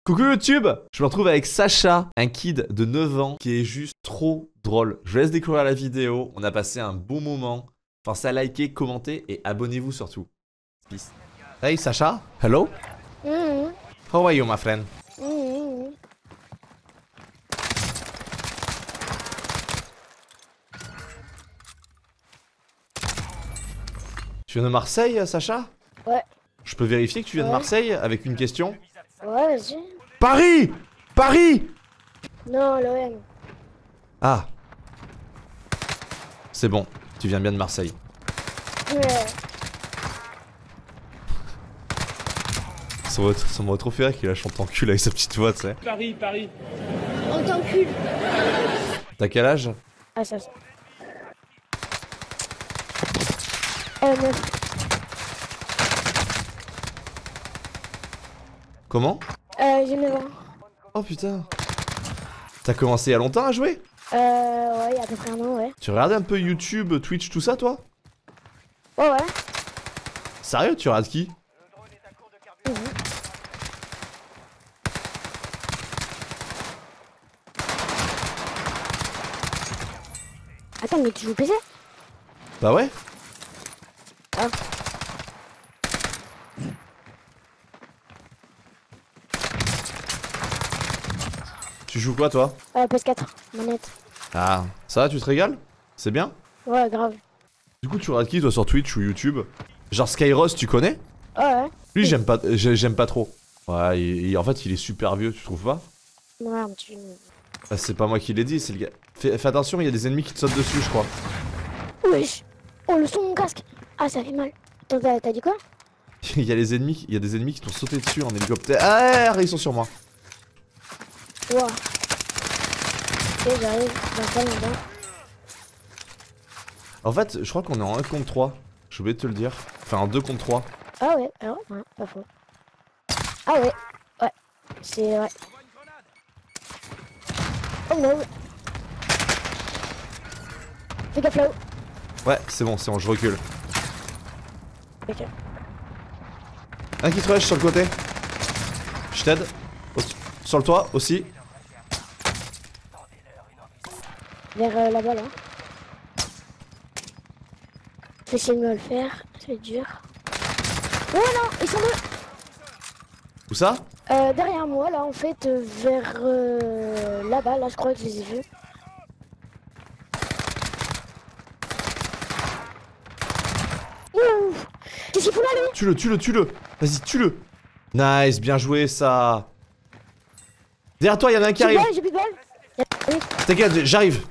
Coucou YouTube. Je me retrouve avec Sacha, un kid de 9 ans qui est juste trop drôle. Je vous laisse découvrir la vidéo, on a passé un bon moment. Pensez à liker, commenter et abonnez-vous surtout. Peace. Hey Sacha, hello. How are you my friend? Tu viens de Marseille, Sacha? Ouais. Je peux vérifier que tu viens de Marseille avec une question? Ouais, vas-y. Paris! Paris! Non, l'OM. Ah. C'est bon, tu viens bien de Marseille. Ouais. Ça m'aurait trop fait rire qu'il la chante en cul avec sa petite voix, tu sais. Paris, Paris. On t'encule. T'as quel âge? Ah, ça. Neuf. Comment? J'ai 9 ans. Oh putain. T'as commencé il y a longtemps à jouer? Ouais, il y a à peu près un an, ouais. Tu regardes un peu YouTube, Twitch, tout ça, toi? Ouais. Sérieux, tu regardes qui? Attends, mais tu joues PC? Bah ouais. Ah. Tu joues quoi, toi? PS4, manette. Ah, ça va, tu te régales? C'est bien? Ouais, grave. Du coup, tu regardes qui, toi, sur Twitch ou YouTube? Genre Skyros, tu connais? Ouais. Lui, j'aime pas trop. Ouais, en fait, il est super vieux, tu trouves pas? Ouais, un petit... Ah, c'est pas moi qui l'ai dit, c'est le gars. Fais attention, il y a des ennemis qui te sautent dessus, je crois. Wesh. Oh, le son de mon casque. Ah, ça fait mal. Attends, t'as dit quoi? Il y a des ennemis qui t'ont sauté dessus en hélicoptère. Ah, ils sont sur moi. Wow. Ok, j'arrive dans pas longtemps. En fait, je crois qu'on est en 1 contre 3. J'ai oublié de te le dire. Enfin, en 2 contre 3. Ah ouais, pas faux. Ah ouais, c'est vrai. Oh no. Fais gaffe là-haut. Ouais, c'est bon, je recule. Ok. Un qui te rush sur le côté. Je t'aide. Sur le toit aussi. Vers là-bas là. Je vais essayer de me le faire, c'est dur. Oh non, ils sont deux. Où ça? Derrière moi là en fait, vers là-bas, là je crois que je les ai vus. Ouh. Qu'est-ce qu'il fout là lui? Tue-le. Vas-y, tue-le. Nice, bien joué ça. Derrière toi, il y en a un qui arrive. J'ai plus de balles. Oui. T'inquiète, j'arrive.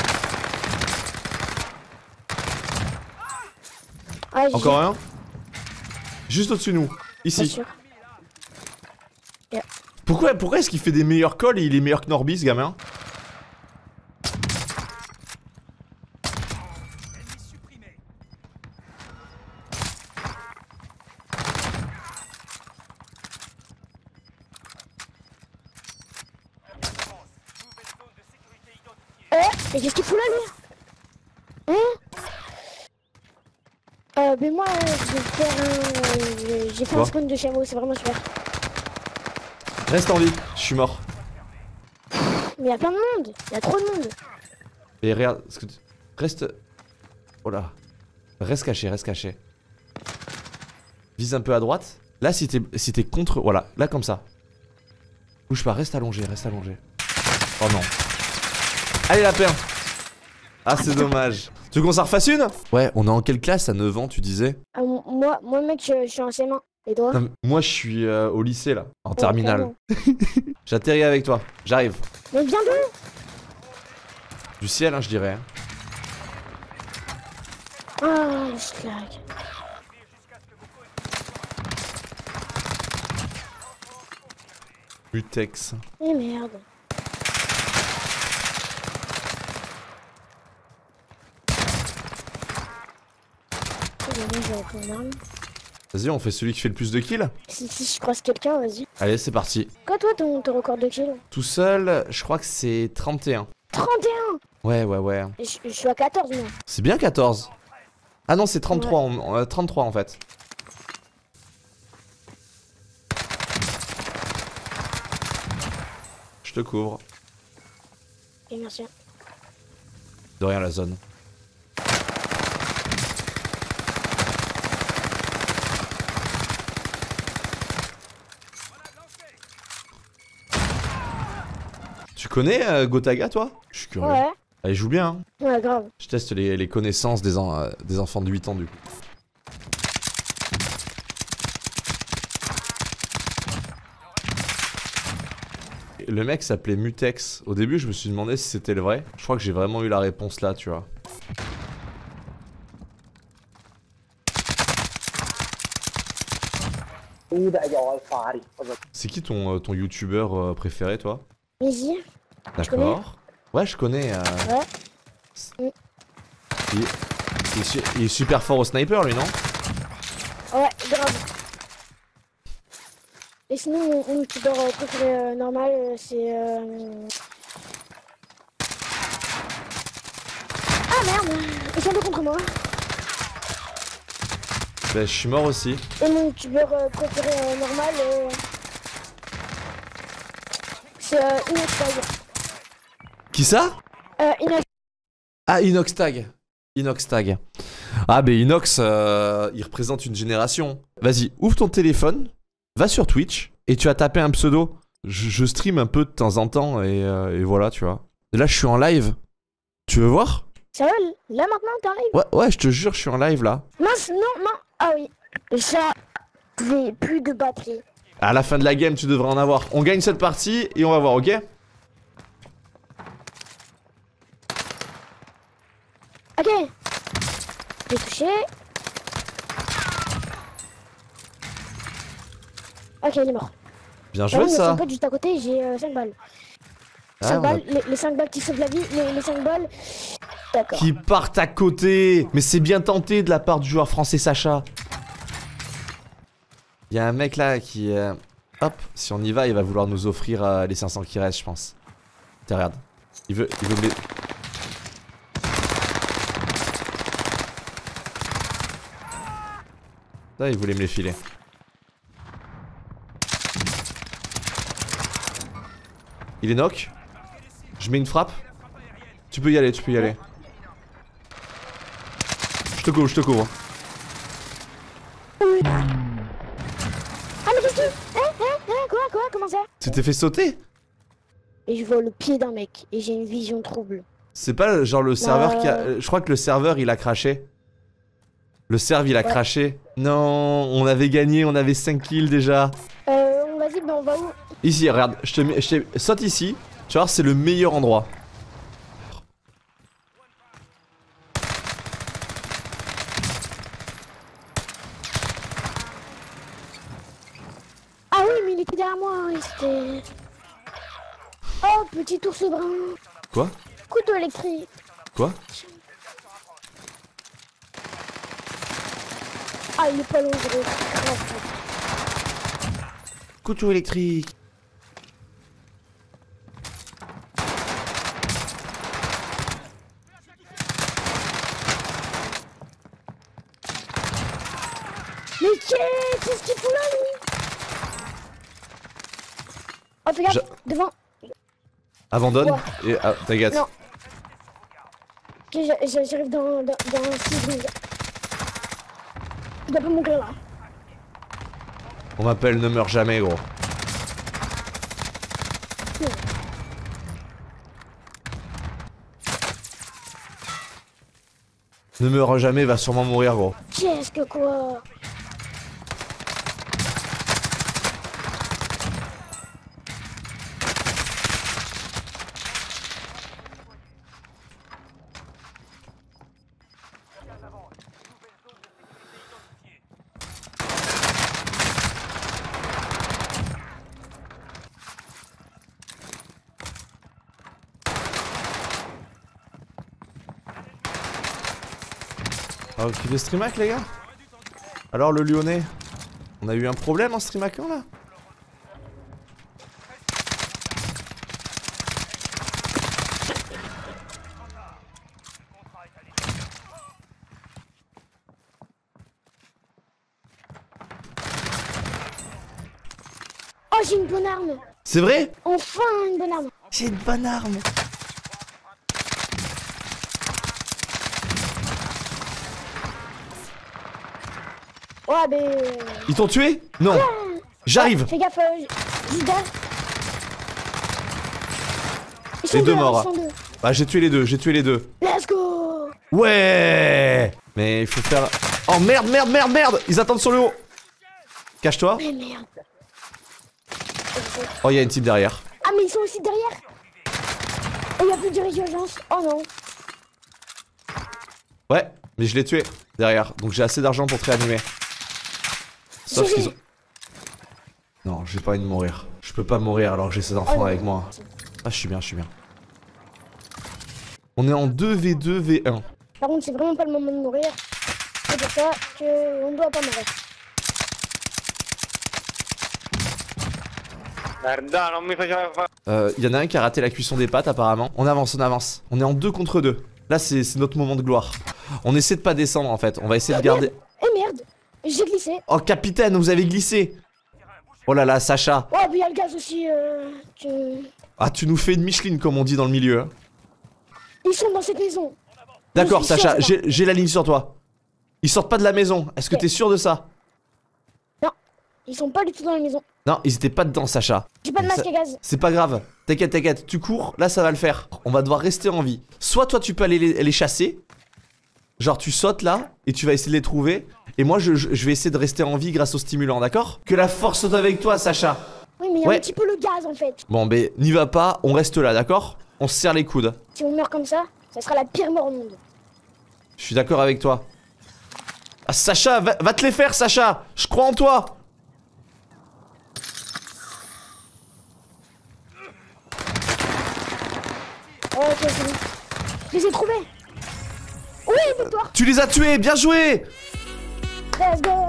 Ah, Encore un. Juste au-dessus de nous. Pas Ici. sûr. Pourquoi est-ce qu'il fait des meilleurs calls et il est meilleur que Norby, ce gamin? Mais qu'est-ce qu'il fout là lui? Mais moi je vais faire j'ai fait Quoi? un spawn de chameau, c'est vraiment super. Reste en vie, je suis mort. Mais il y a plein de monde, il y a trop de monde. Et regarde, reste... Oh là. Reste caché. Vise un peu à droite. Là, si t'es contre... Voilà, là comme ça. Bouge pas, reste allongé. Oh non. Allez, lapin. Ah, c'est dommage. Tu veux qu'on s'en refasse une? Ouais, on est en quelle classe à 9 ans, tu disais? Moi mec, je suis en CM1. Et toi? Non, moi, je suis au lycée, là. En terminale. J'atterris avec toi. J'arrive. Mais viens d'où? Du ciel, hein, je dirais. Ah, je claque. Mutex. Eh merde. Vas-y, on fait celui qui fait le plus de kills. Si je croise quelqu'un, vas-y. Allez, c'est parti. Quoi toi ton record de kills? Tout seul, je crois que c'est 31. 31. Ouais. Je suis à 14 moi. C'est bien 14. Ah non, c'est 33, 33 en fait. Je te couvre. Ok, merci. De rien la zone. Tu connais Gotaga toi? Je suis curieux. Ouais. Elle joue bien. Hein. Ouais, grave. Je teste les connaissances des enfants de 8 ans du coup. Le mec s'appelait Mutex. Au début, je me suis demandé si c'était le vrai. Je crois que j'ai vraiment eu la réponse là, tu vois. C'est qui ton youtubeur préféré, toi? Easy. D'accord. Ouais, je connais. Ouais. Il est super fort au sniper, lui, non? Ouais, grave. Et sinon, mon youtubeur préféré normal, c'est... Ah merde, ils sont deux contre moi. Bah, je suis mort aussi. Et mon youtubeur préféré normal, c'est Inoxtag. Qui ça? Inox. Ah, Inoxtag. Inoxtag. Ah, bah Inox, il représente une génération. Vas-y, ouvre ton téléphone, va sur Twitch, et tu as tapé un pseudo. Je stream un peu de temps en temps, et voilà, tu vois. Et là, je suis en live. Tu veux voir? Ça va, là maintenant, t'es en live? Ouais, je te jure, je suis en live, là. Mince, non. Ah oui. Ça, j'ai plus de batterie. À la fin de la game, tu devrais en avoir. On gagne cette partie, et on va voir, ok? Ok. J'ai touché. Ok, il est mort. Bien Ah joué, oui, ça. un pote juste à côté, j'ai 5 balles. Ah, 5 on a- balles, les 5 balles qui sauvent la vie, les 5 balles. D'accord. Qui partent à côté. Mais c'est bien tenté de la part du joueur français Sacha. Il y a un mec là qui... hop, si on y va, il va vouloir nous offrir les 500 qui restent, je pense. Tiens, regarde. Il veut me les... Là, il voulait me les filer. Il est knock. Je mets une frappe. Tu peux y aller, tu peux y aller. Je te couvre, je te couvre. Ah mais qu'est-ce que... Quoi? Comment ça? Tu t'es fait sauter? Et je vois le pied d'un mec, et j'ai une vision trouble. C'est pas genre le serveur qui a... Je crois que le serveur il a craché. Le serve il a craché. Non, on avait gagné, on avait 5 kills déjà. Vas-y, ben on va où? Ici, regarde, saute ici. Tu vois, c'est le meilleur endroit. Ah oui, mais il était derrière moi, il était... Oh, petit ours brun. Quoi? Couteau électrique. Quoi? Ah, il est pas loin, gros. Grave. Couteau électrique. Mais qu'est-ce qu'il fout là, lui? Oh, fais gaffe, devant. Abandonne Ouais. et t'inquiète. Non. Ok, j'arrive dans 6 secondes. Il doit pas mourir là. On m'appelle ne meurs jamais, gros. Ne meurs jamais, va sûrement mourir, gros. Qu'est-ce que quoi? Ah, ok, le streamac, les gars? Alors, le Lyonnais? On a eu un problème en streamacant, là? Oh, j'ai une bonne arme. C'est vrai? Enfin une bonne arme. J'ai une bonne arme. Ouais, ben. Ils t'ont tué? Non. J'arrive. Fais gaffe, juste derrière. Ils Les deux là, morts. ils sont deux. Bah j'ai tué les deux, j'ai tué les deux. Let's go. Ouais. Mais il faut faire... Oh merde, merde, merde, merde. Ils attendent sur le haut. Cache-toi. Mais merde. Oh, il y a une team derrière. Ah, mais ils sont aussi derrière. Et il y a plus de résurgence. Oh non. Ouais, mais je l'ai tué derrière. Donc j'ai assez d'argent pour te réanimer. Sauf qu'ils ont... Non, j'ai pas envie de mourir. Je peux pas mourir alors que j'ai ces enfants avec moi. Ah, je suis bien, je suis bien. On est en 2v2, V1. Par contre, c'est vraiment pas le moment de mourir. C'est pour ça qu'on ne doit pas mourir. Y en a un qui a raté la cuisson des pâtes apparemment. On avance, on avance. On est en 2 contre 2. Là, c'est notre moment de gloire. On essaie de pas descendre en fait. On va essayer de garder... Eh merde, j'ai glissé. Oh, capitaine, vous avez glissé. Oh là là, Sacha. Ouais, puis il y a le gaz aussi. Ah, tu nous fais une Micheline comme on dit dans le milieu. Hein. Ils sont dans cette maison. D'accord, Je suis Sacha, sûre, j'ai la ligne sur toi. Ils sortent pas de la maison. Est-ce que t'es sûr de ça? Non, ils sont pas du tout dans la maison. Non, ils étaient pas dedans, Sacha. J'ai pas de masque à gaz. C'est pas grave. T'inquiète, t'inquiète. Tu cours, là ça va le faire. On va devoir rester en vie. Soit toi tu peux aller les chasser. Genre tu sautes là et tu vas essayer de les trouver. Et moi je vais essayer de rester en vie grâce au stimulant, d'accord? Que la force soit avec toi, Sacha. Oui, mais il y a un petit peu le gaz en fait. Bon, ben n'y va pas, on reste là, d'accord? On se serre les coudes. Si on meurt comme ça sera la pire mort au monde. Je suis d'accord avec toi. Ah, Sacha, va te les faire, Sacha. Je crois en toi. Oh, ok, c'est bon. Je les ai trouvés. Oui, victoire. Tu les as tués, bien joué. Let's go.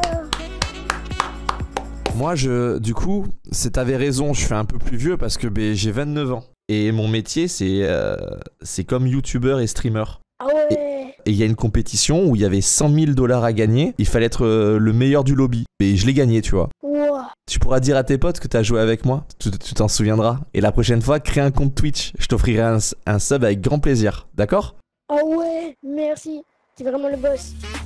Moi, du coup, t'avais raison, je suis un peu plus vieux parce que j'ai 29 ans. Et mon métier, c'est comme youtubeur et streamer. Ah ouais. Et il y a une compétition où il y avait 100 000 $ à gagner. Il fallait être le meilleur du lobby. Et je l'ai gagné, tu vois. Wow. Tu pourras dire à tes potes que t'as joué avec moi. Tu t'en souviendras. Et la prochaine fois, crée un compte Twitch. Je t'offrirai un sub avec grand plaisir. D'accord? Ah ouais, merci. T'es vraiment le boss.